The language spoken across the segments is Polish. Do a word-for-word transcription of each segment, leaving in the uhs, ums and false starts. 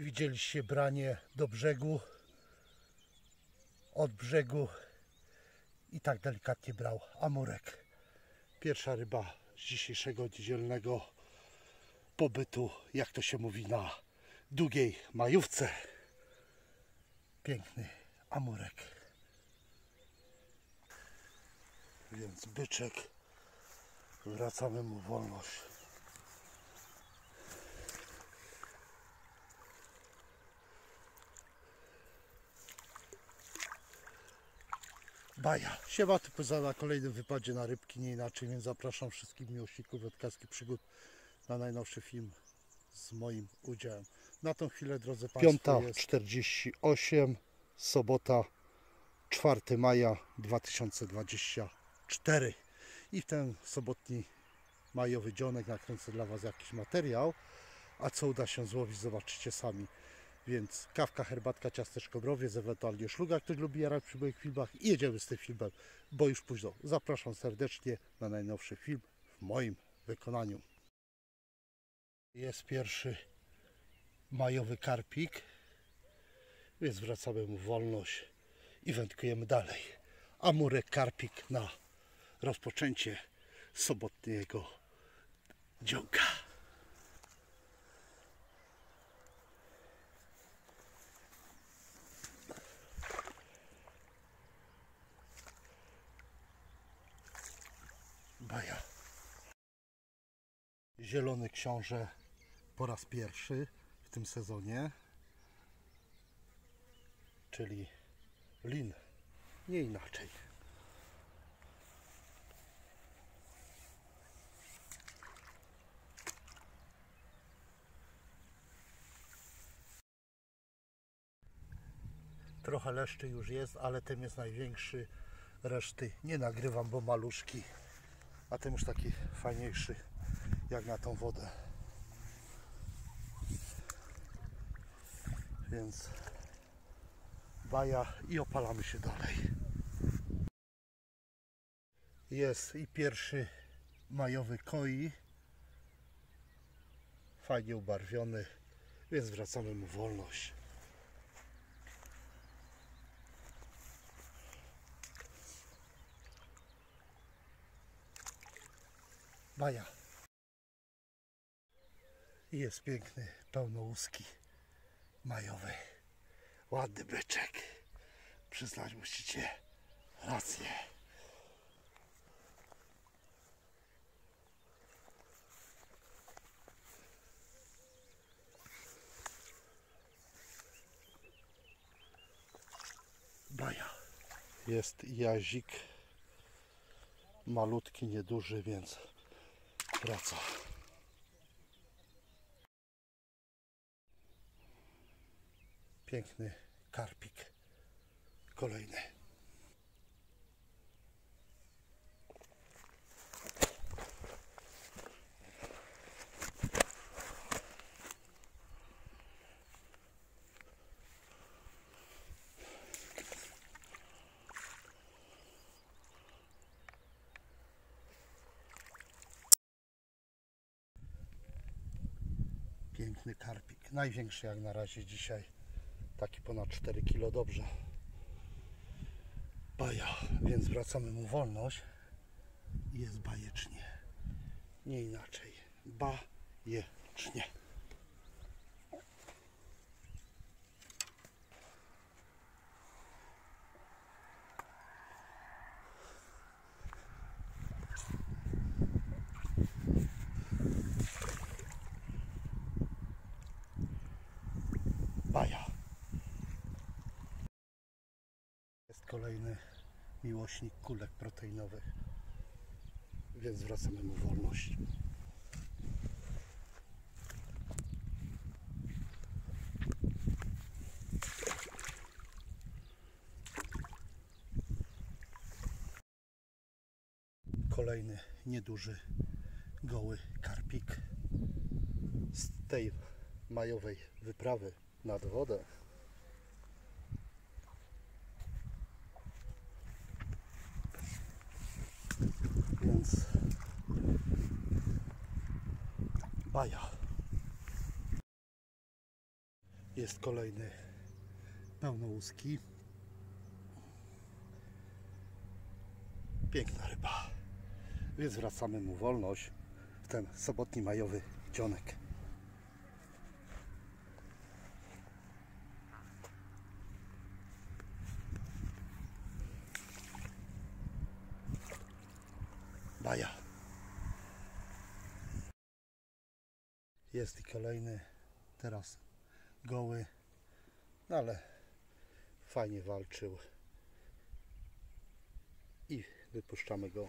Widzieliście branie do brzegu, od brzegu i tak delikatnie brał amurek. Pierwsza ryba z dzisiejszego niedzielnego pobytu, jak to się mówi, na długiej majówce. Piękny amurek. Więc byczek, wracamy mu wolność. Baja. Siema, typu na kolejnym wypadzie na rybki, nie inaczej, więc zapraszam wszystkich miłośników wędkarskich przygód na najnowszy film z moim udziałem. Na tą chwilę, drodzy Państwo, piąta czterdzieści osiem, sobota, czwartego maja dwa tysiące dwudziestego czwartego. I w ten sobotni majowy dzionek nakręcę dla Was jakiś materiał, a co uda się złowić, zobaczycie sami. Więc kawka, herbatka, ciasteczko, browiec, ewentualnie szluga, ktoś lubi jarać przy moich filmach, i jedziemy z tym filmem, bo już późno. Zapraszam serdecznie na najnowszy film w moim wykonaniu. Jest pierwszy majowy karpik, więc wracamy mu wolność i wędkujemy dalej. Amurek, karpik na rozpoczęcie sobotniego dzionka. Baja. Zielony książę po raz pierwszy w tym sezonie, czyli lin, nie inaczej. Trochę leszczy już jest, ale ten jest największy. Reszty nie nagrywam, bo maluszki, a ten już taki fajniejszy jak na tą wodę. Więc baja i opalamy się dalej. Jest i pierwszy majowy koi, fajnie ubarwiony, więc wracamy mu wolność. Baja. I jest piękny, pełnołuski, majowy, ładny byczek. Przyznać musicie rację. Baja. Jest jazik, malutki, nieduży, więc wraca. Piękny karpik. Kolejny. Piękny karpik. Największy jak na razie dzisiaj. Taki ponad cztery kilo, dobrze. Baja, więc wracamy mu wolność. I jest bajecznie. Nie inaczej. Bajecznie. Baja. Jest kolejny miłośnik kulek proteinowych, więc zwracamy mu wolność. Kolejny nieduży, goły karpik z tej majowej wyprawy nad wodę. Więc baja. Jest kolejny pełnołuski. Piękna ryba. Więc zwracamy mu wolność w ten sobotni majowy dzionek. Baja. Jest i kolejny, teraz goły, no ale fajnie walczył i wypuszczamy go.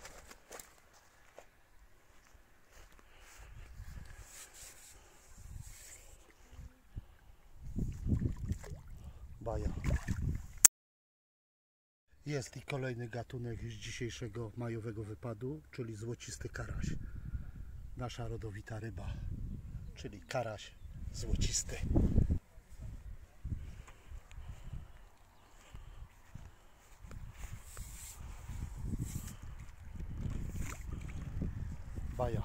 Baja. Jest i kolejny gatunek z dzisiejszego majowego wypadu, czyli złocisty karaś. Nasza rodowita ryba, czyli karaś złocisty. Baja.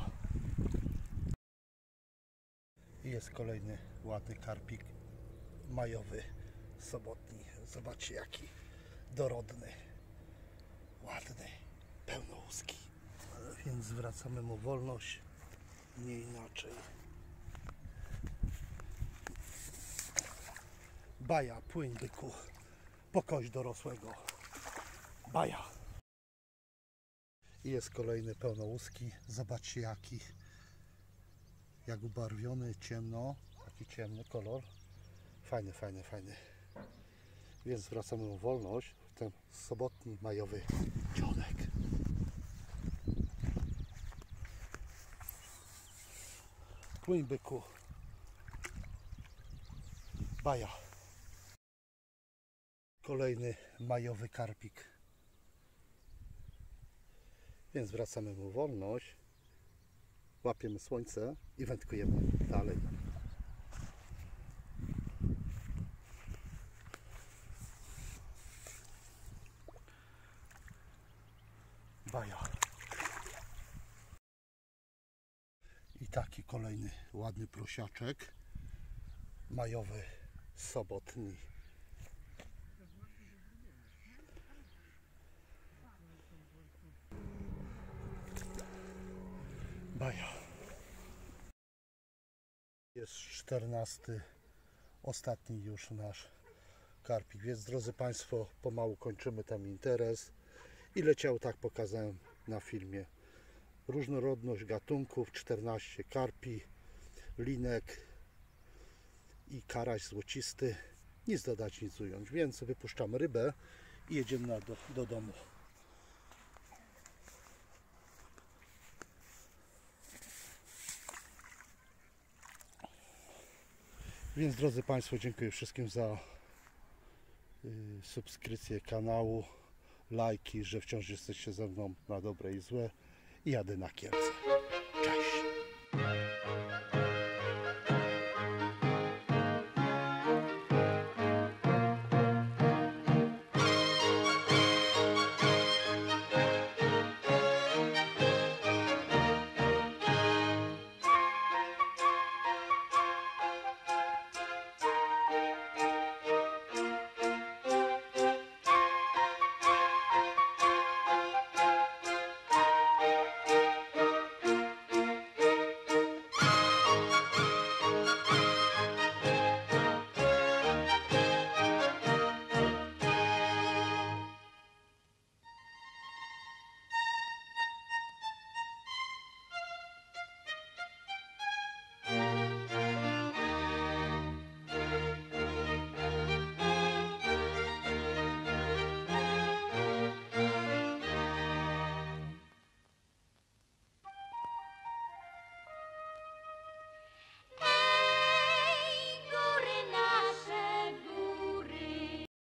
I jest kolejny ładny karpik majowy, sobotni. Zobaczcie jaki dorodny, ładny, pełnołuski. Więc zwracamy mu wolność, nie inaczej. Baja, płyń byku, po kość dorosłego. Baja. I jest kolejny pełnołuski. Zobaczcie jaki, jak ubarwiony, ciemno, taki ciemny kolor. Fajny, fajny, fajny. Więc zwracamy mu wolność w ten sobotni majowy dzionek. Płyń byku. Baja. Kolejny majowy karpik. Więc zwracamy mu wolność, łapiemy słońce i wędkujemy dalej. Baja. I taki kolejny ładny prosiaczek majowy, sobotni. Baja. Jest czternasty, ostatni już nasz karpik, więc drodzy Państwo, pomału kończymy ten interes. Ile ciał, tak pokazałem na filmie. Różnorodność gatunków, czternaście karpi, linek i karaś złocisty. Nic dodać, nic ująć, więc wypuszczamy rybę i jedziemy na, do, do domu. Więc drodzy Państwo, dziękuję wszystkim za y, subskrypcję kanału, lajki, że wciąż jesteście ze mną na dobre i złe i jadę na Kielce.